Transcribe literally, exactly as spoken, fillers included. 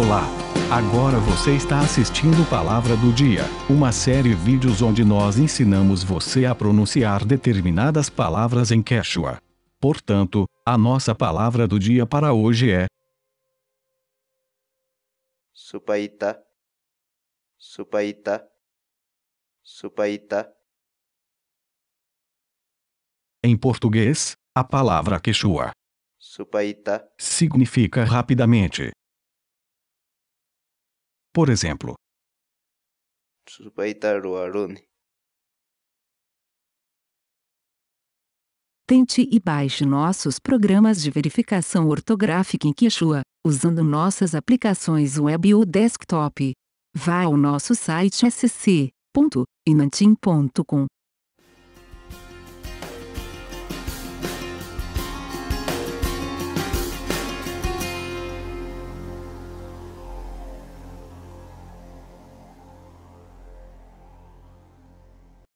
Olá! Agora você está assistindo Palavra do Dia, uma série de vídeos onde nós ensinamos você a pronunciar determinadas palavras em Quechua. Portanto, a nossa palavra do dia para hoje é Supaita, supaita, supaita. Em português, a palavra Quechua Supaita, significa rapidamente. Por exemplo, supaita ruarune. Tente e baixe nossos programas de verificação ortográfica em Quechua, usando nossas aplicações web ou desktop. Vá ao nosso site s c ponto inantim ponto com.